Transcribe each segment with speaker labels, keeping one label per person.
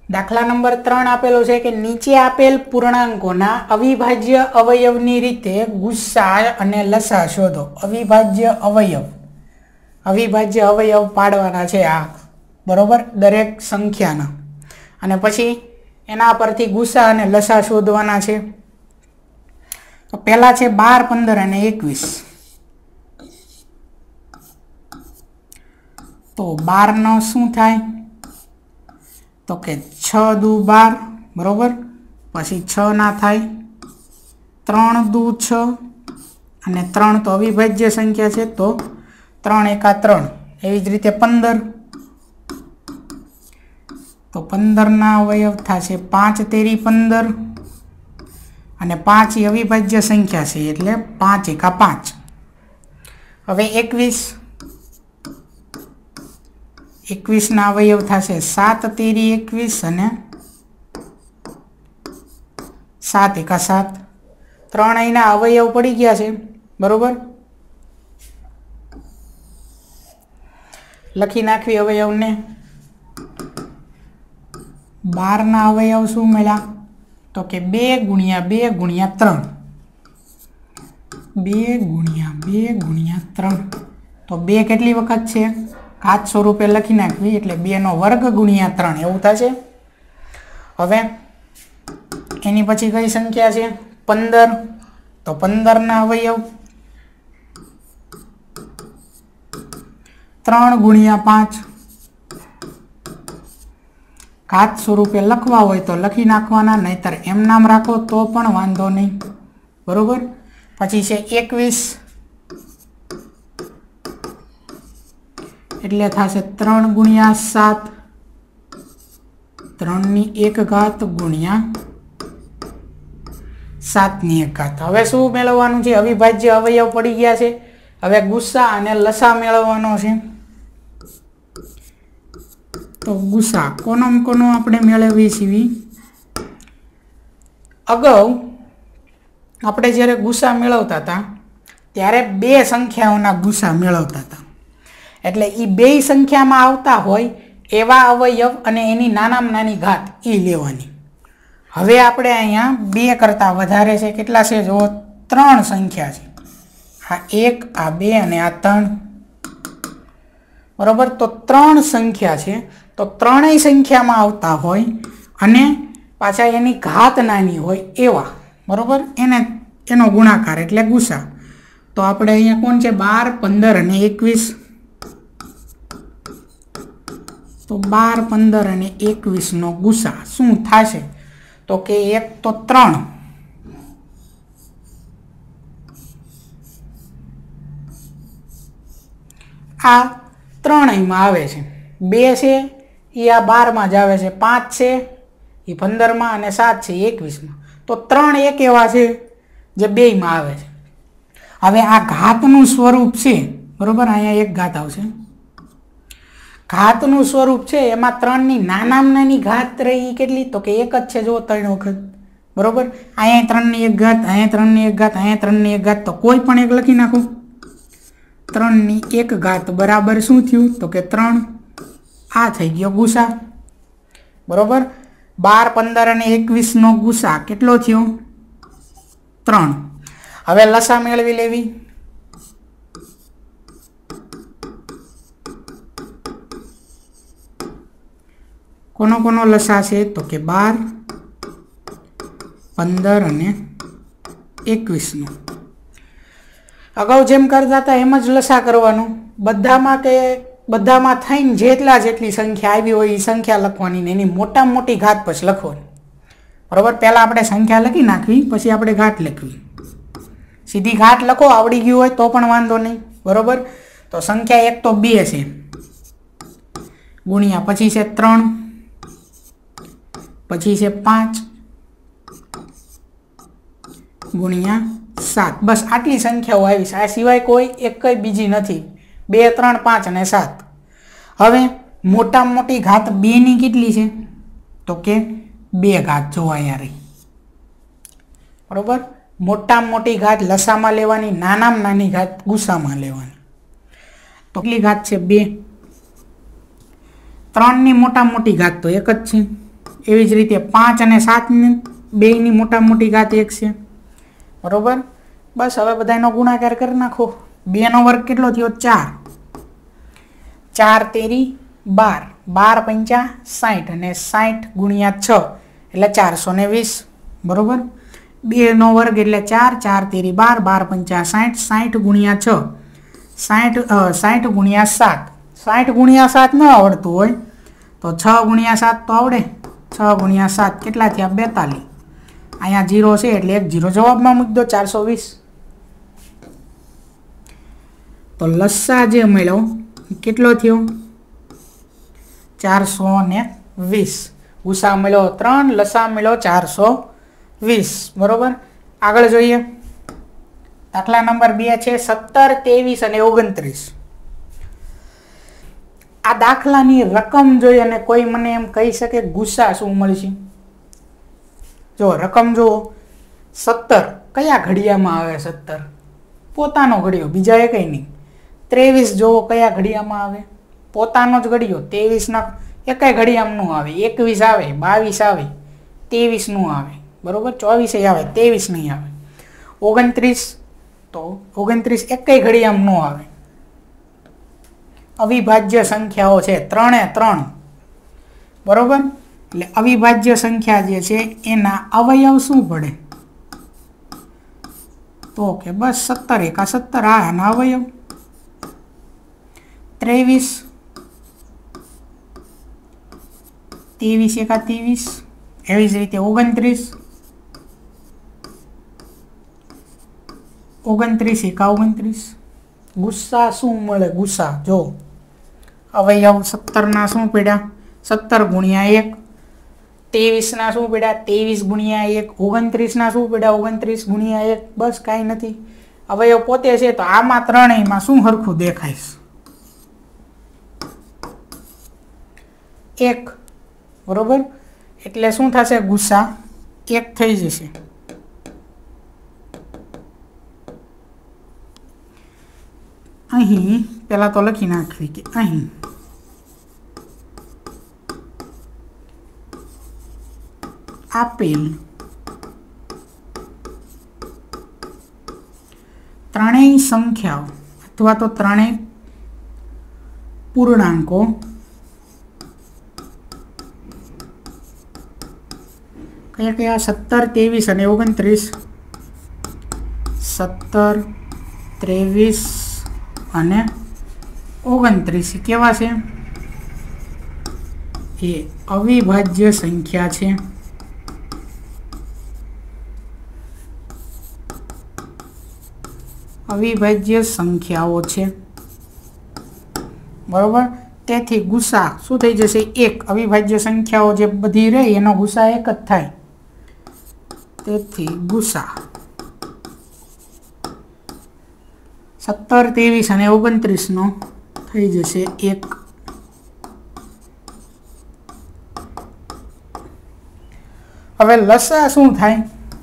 Speaker 1: दाखला नंबर 3 आपेलो छे कि नीचे आपेल पूर्णांकोना अविभाज्य अवयवनी रीते गुस्सा अने लसा शोधो। अविभाज्य अवयव पाडवाना छे आ बरोबर दरेक संख्याना अने पछी एना परथी गुस्सा अने लसा शोधवाना छे। तो पहला छे 12, 15 अने 21। तो 12 नो शुं थाय तो के 6 दू 12 बरोबर, पछी 6 ना थाय 3 दू 6 अने 3 तो अविभाज्य संख्या छे तो 3 एका 3। एवी ज रीते 15 तो 15 ना अवयव थशे 5 तेरी 15 अने 5 ई अविभाज्य संख्या छे एटले 5 एका 5। हवे 21 ना अवयव थशे 7 तेरी 21 अने 7 एका 7। 3 अहींना अवयव पड़ी गया छे बरोबर। लखी नाखवी अवयव ने 12 ना अवयव शू मळ्या तो के 2 गुणिया 2 गुणिया 3 2 गुणिया 2 गुणिया 3। तो 2 केटली वखत छे घात स्वरूपे लखी नाखवी एटले 2 नो वर्ग गुणिया 3 एवुं थशे। हवे एनी पछी कई संख्या छे 15 तो 15 ना अवयव 3 गुणिया 5 घात स्वरूपे लखवा होय तो लखी नाखवाना, नहींतर एम नाम राखो तो पण वांधो नहीं बरोबर। पछी छे 21 एटले थशे 3 गुणिया 7 3 नी 1 घात गुणिया 7 नी 1 घात। हवे शुं मेळववानुं छे अविभाज्य अवयव पड़ी गया छे। हवे गुस्सा अने लसा मेळवવાનો छे। तो गुस्सा कोनो आपणे मेळवीए छीए। अगाऊ आपणे ज्यारे गुस्सा मेळवता हता त्यारे 2 संख्याओना गुस्सा मेळवता हता एटले ई 2 संख्यामां आवता होय एवा अवयव अने एनी नानामां नानी घात ई लेवानी। हवे आपणे अहींया 2 करता वधारे छे केटला छे जो 3 संख्या छे आ 1 आ 2 अने आ 3 बरोबर। तो 3 संख्या छे तो 3 संख्यामां आवता होय अने पाछा एनी घात नानी होय एवा बरोबर एनो गुणाकार एटले गुस्सा। तो आपणे अहींया कोण छे 12, 15 अने 21। तो 12, 15 अने 21 नो गुस्सा शुं थशे तो के 1 तो 3 आ 3 अहींमां आवे छे, 2 छे ई आ 12 मां ज आवे छे, 5 छे ई 15 मां अने 7 छे 21 मां। तो 3 एक एवा छे जे 2 मां आवे छे। हवे आ घातनुं स्वरूप छे बरोबर। अहींया 1 घात आवशे। घातनुं स्वरूप छे एमां 3 नी नानामां नानी घात रही केटली तो के 1 ज छे जो 3 वखत बरोबर। अहींया 3 नी 1 घात, अहींया 3 नी 1 घात, अहींया 3 नी 1 घात, तो कोई पण एक लखी नाखो। 3 नी 1 घात बराबर शुं थयुं तो के 3 आ थई गयो गुस्सा बरोबर। 12, 15 अने 21 नो गुस्सा केटलो थयो 3। हवे लसा मेळवी लेवी। कोनो लसा छे तो के 12, 15 अने 21 नो। अगाऊ जेम करता था एम ज लसा करवानुं। बधामां थईने जेटली संख्या आवी होय ए संख्या लखवानी ने एनी मोटामां मोटी घात पछी लखवानी बरोबर। पहला आपणे संख्या लखी नाखवी पछी आपणे घात लखवी। सीधी घात लखो आवड़ी गयुं होय तो पण वांधो नहीं बरोबर। तो संख्या 1 तो 2 छे गुणिया पछी छे 3 पछी छे 5 गुणिया 7 बस आटली संख्याओ आवी छे। आ सिवाय कोई एक बीजी नथी। 2, 3, 5 अने 7। हवे मोटामां मोटी घात 2 नी केटली छे तो के 2 घात जो अहींया रही बरोबर। मोटामां मोटी घात लसामां लेवानी, नानामां नानी घात गुस्सामां लेवानी। तो કેટલી घात छे 2। 3 नी मोटामां मोटी घात तो 1 ज छे एवी ज रीते 5 અને 7 बेयनी मोटा मोटी घात 1 छे बरोबर। बस हवे बधायनो गुणाकार कर नाखो। 2 नो वर्ग केटलो थयो 4 4 तेरी 12 12 पंचा 60 અને 60 गुणिया 6 એટલે 420 बरोबर। 2 નો વર્ગ એટલે 4 4 तेरी 12 12 पंचा 60 60 गुणिया 6 60 गुणिया 7 60 गुणिया 7 न आवड़तुं होय तो 6 गुणिया 7 तो आवड़े। 6 गुणिया 7 केटला थया 42 अहींया 0 छे એટલે एक 0 जवाबमां मूकी दो 420। तो लस्सा जे मळ्यो केटलो थयो 420। गुसा मळ्यो 3 लसा मळ्यो 420 बरोबर। आगळ जोईए दाखला नंबर 2 छे 17 23 અને 29। आ दाखलानी रकम जोई अने कोई मने एम कही सके गुस्सा शुं मळशे। जो रकम जो 17 कया घड़ियामां आवे 17 पोतानो घड़ियो बीजा एकेय नहीं। 23 जो कया घड़ियामां आवे पोतानो ज घड़ियो। 23 ना एकेय घड़ियामां नो आवे 21 आवे 22 आवे 23 नो आवे बरोबर। 24 आवे 23 नहीं आवे। 29 तो 29 एकेय घड़ियामां नो आवे। अविभाज्य संख्याओ छे 3 ए 3 बरोबर। એટલે અવિભાજ્ય સંખ્યા જે છે એના અવયવ શું પડે તો કે બસ 17 એકા 17 આ એના અવયવ 23 23 એકા 23 એવી જ રીતે 29 29 એકા 29 गुस्सा शू मळे गुस्सा जो अवयव 17 ना शू पड्या 17 गुणिया 1 23 ना शू पड्या 23 गुणिया 1 29 ना शू पड्या 29 गुणिया 1 बस काई नथी। अवयव पोते छे तो आमां त्रणेयमां शू हरखुं देखाय 1 बरोबर। एटले शू थशे गुस्सा 1 थई जशे। अहीं पहला तो लखी नाखवी के अहीं आपेल त्रणेय संख्याओं अथवा तो त्रणेय पूर्णांको कया कया 17 23 અને 29 17 23 અને 29 केवा छे ए अविभाज्य संख्या छे। अविभाज्य संख्याओ छे बरोबर। तेथी गुस्सा शुं थई जशे 1 अविभाज्य संख्याओ जे बधी रहे एनो गुस्सा 1 ज थाय। तेथी गुस्सा 17 23 અને 29 नो थई जशे 1। हवे लसा शुं थाय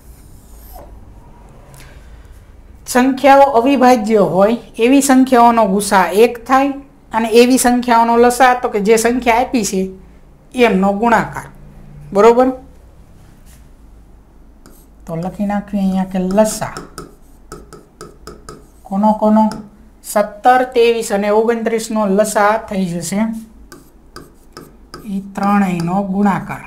Speaker 1: संख्याओ अविभाज्य होय एवी संख्याओनो गुस्सा 1 थाय अने एवी संख्याओनो लसा तो के जे संख्या आपी छे एमनो गुणाकार बरोबर। तो लखी नाखीए अहींया के लसा कोनो कोनो 17 23 અને 29 नो लसा थई जशे ए त्रणेयनो गुणाकार।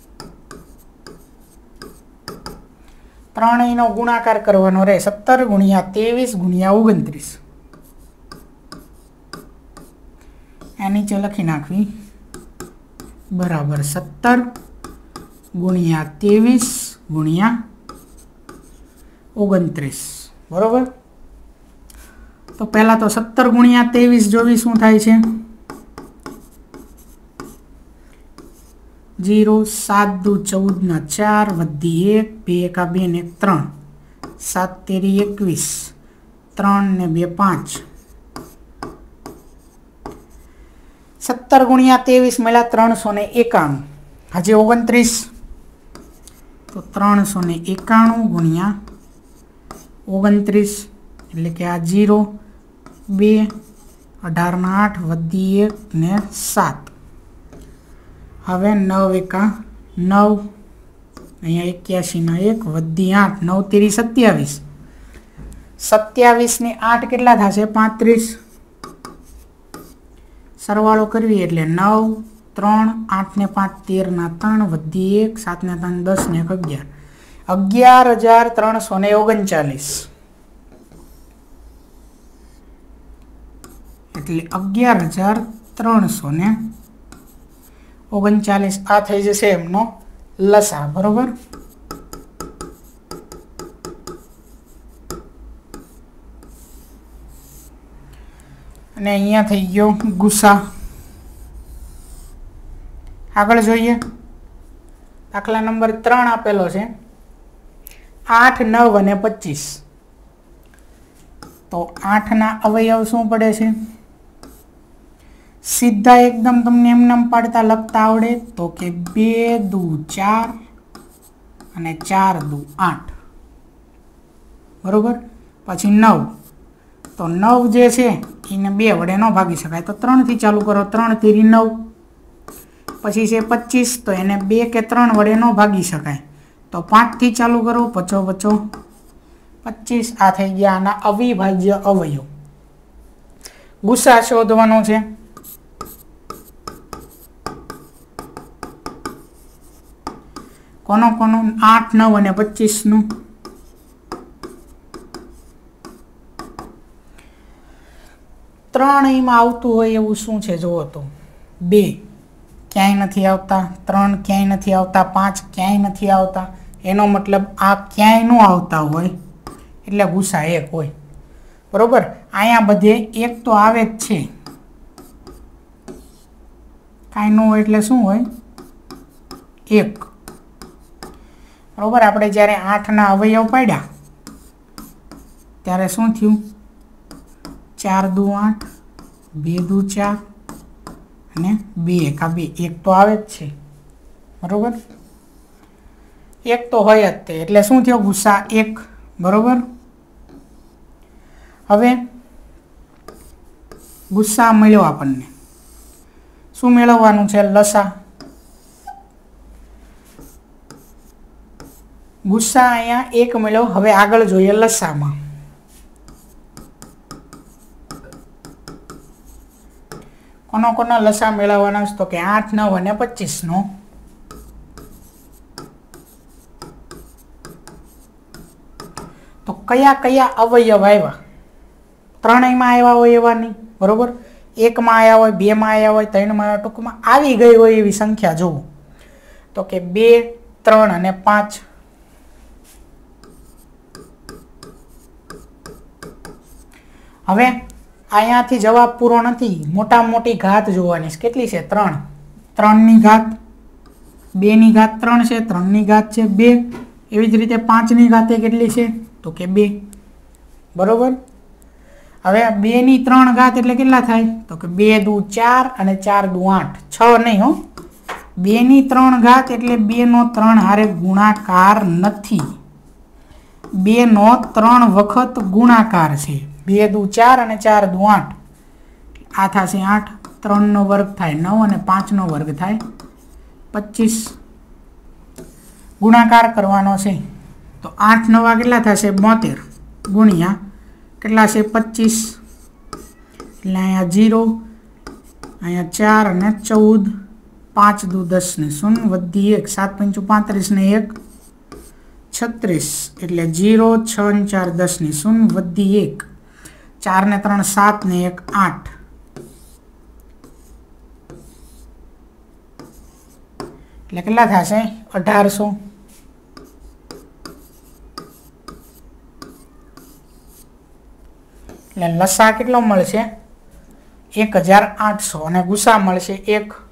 Speaker 1: त्रणेयनो गुणाकार करवानो रहे 17 गुणिया 23 गुणिया 29 आ नीचे लखी नाखवी बराबर 17 गुणिया 23 गुणिया 29 बरोबर। तो पहला तो 17 गुणिया 23 जोवी शुं थाय छे 0 7 2 14 ना 4 वधी 1 2 एका 2 ने 3 7 तेरी 21 3 ने 2 5 17 गुणिया 23 મળ્યા 391 આજે 29 तो 391 गुणिया 29 એટલે કે આ 0 2 18 ના 8 વધી 1 ને 7 હવે 9 એકા 9 અહીંયા 81 ના 1 વધી 8 9 તેરી 27 27 ને 8 કેટલા થશે 35 સરવાળો કરવી એટલે 9 3 8 ને 5 13 ના 3 વધી 1 7 ને 3 10 ને 11 11,339 એટલે 11,339 આ થઈ જશે એમનો લસા બરોબર। અને અહીંયા થઈ ગયો ગુસા। આગળ જોઈએ દાખલા નંબર 3 આપેલો છે 8 9 અને 25 તો 8 ના અવયવ શું પડે છે सीधा एकदम तमने एमनेम पाड़ता लखता आवड़े तो के 2 दू 4 અને 4 दू 8 बरोबर પછી 9 तो 9 जे छे એને 2 વડે ન ભાગી શકાય તો 3 થી ચાલુ કરો 3 તેરી 9 પછી છે 25 તો એને 2 કે 3 વડે ન ભાગી શકાય તો 5 થી ચાલુ કરો 5 5 25 આ થઈ ગયા આના અવિભાજ્ય અવયવ। ગુસા શોધવાનો છે કોનો કોનો 8 9 અને 25 નું ત્રણેયમાં આવતું હોય એવું શું છે જોવો તો 2 ક્યાંય નથી આવતા 3 ક્યાંય નથી આવતા 5 ક્યાંય નથી આવતા એનો મતલબ આ ક્યાંય ન આવતા હોય એટલે ગુસા 1 હોય બરોબર। અહીંયા બધે 1 તો આવે જ છે કાંઈ ન હોય એટલે શું હોય 1 बराबर। આપણે જ્યારે 8 ના અવયવ પાડ્યા ત્યારે શું થયું 4 દુ 8 2 દુ 4 અને 2 1 આ 2 1 તો આવે જ છે બરોબર 1 તો હોય જ તે એટલે શું થયો ગુસા 1 બરોબર। હવે ગુસા મળ્યો આપણને શું મેળવવાનું છે લસા। गुस्सा अहींया 1 મળ્યો। હવે આગળ જોઈએ લસામાં કોનો કોનો લસા મેળવવાનો છે તો કે 8 9 અને 25 નો તો કયા કયા અવયવ આવ્યા ત્રણેયમાં આવ્યા હોય એવા નહીં બરોબર 1 માં આવ્યા હોય 2 માં આવ્યા હોય 3 માં આવ્યા ટૂંકમાં આવી ગઈ હોય એવી સંખ્યા જોવો તો કે 2 3 અને 5 હવે અહીંયાથી જવાબ પૂરો નથી મોટા મોટી ઘાત જોવાની કેટલી છે 3 3 ની ઘાત 2 ની ઘાત 3 છે 3 ની ઘાત છે 2 એવી જ રીતે 5 ની ઘાત કેટલી છે તો કે 2 બરોબર। હવે 2 ની 3 ઘાત એટલે કેટલા થાય તો કે 2 દુ 4 અને 4 દુ 8 6 નહીં હો 2 ની 3 ઘાત એટલે 2 નો 3 હારે ગુણાકાર નથી 2 નો 3 વખત ગુણાકાર છે 2 દુ 4 અને 4 દુ 8 આ થશે 8 3 નો વર્ગ થાય 9 અને 5 નો વર્ગ થાય 25 ગુણાકાર કરવાનો છે તો 8 9 કેટલા થશે 72 ગુણ્યા કેટલા છે 25 એટલે અહીંયા 0 અહીંયા 4 અને 14 5 દુ 10 ને 0 વધી 1 7 5 35 ને 1 36 એટલે 0 6 ને 4 10 ને 0 વધી 1 4 ને 3 7 ને 1 8 એટલે કેટલા થશે 1800 એટલે લસા કેટલો મળશે 1800 અને ગુસા મળશે 1